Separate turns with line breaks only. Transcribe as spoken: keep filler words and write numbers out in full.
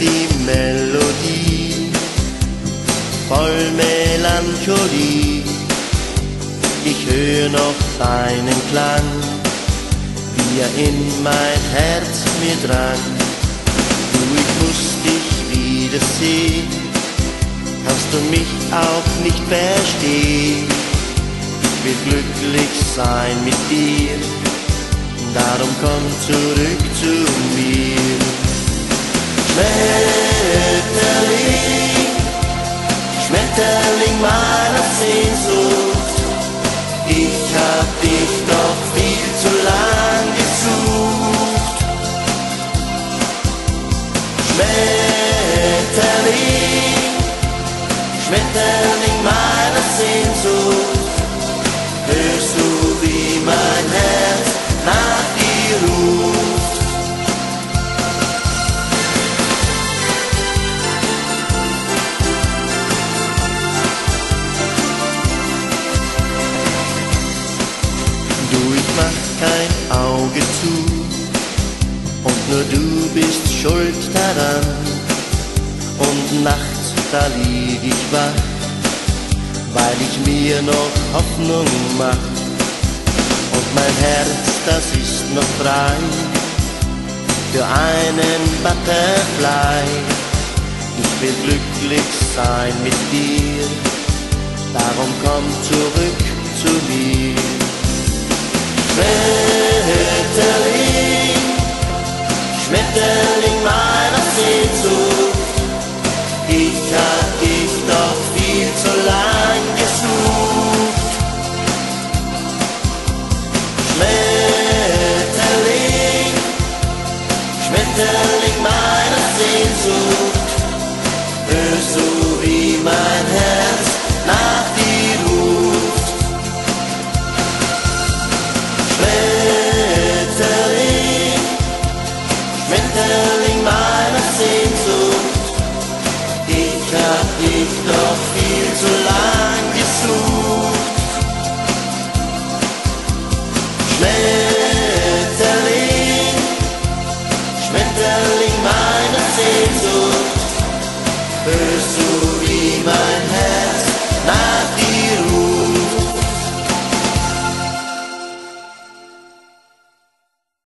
die Melodie, voll Melancholie. Ich höre noch deinen Klang, wie er in mein Herz mir drang. Du, ich muss dich wiedersehen, kannst du mich auch nicht verstehen. Ich will glücklich sein mit dir, darum komm zurück zu mir. Schmetterling, Schmetterling meiner Sehnsucht, ich hab dich doch viel zu lang gesucht. Schmetterling, Schmetterling meiner Sehnsucht, hörst du, wie mein Herz nach dir ruft? Du, ich mach kein Auge zu, und nur du bist schuld daran. Und nachts, da lieg ich wach, weil ich mir noch Hoffnung mach. Und mein Herz, das ist noch frei für einen Butterfly. Ich will glücklich sein mit dir, darum komm zurück zu mir. Schmetterling, Schmetterling meiner Sehnsucht, ich hab dich doch viel zu lang gesucht. Schmetterling, Schmetterling meiner Sehnsucht, hörst du, wie mein Herz nach dir ruft? Schmetterling, Schmetterling meiner Sehnsucht, ich hab dich doch viel zu lang gesucht. Schmetterling, Schmetterling meiner Sehnsucht, hörst du,